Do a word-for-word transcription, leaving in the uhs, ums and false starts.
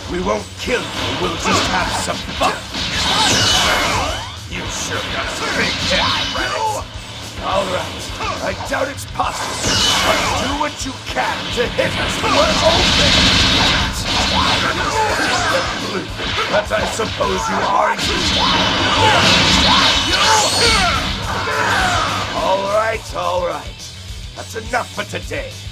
We won't kill you, we'll just have some fun. You sure got some big head, Raditz. Alright, I doubt it's possible, but do what you can to hit us. We're open! But I suppose you are you. Alright, alright. That's enough for today.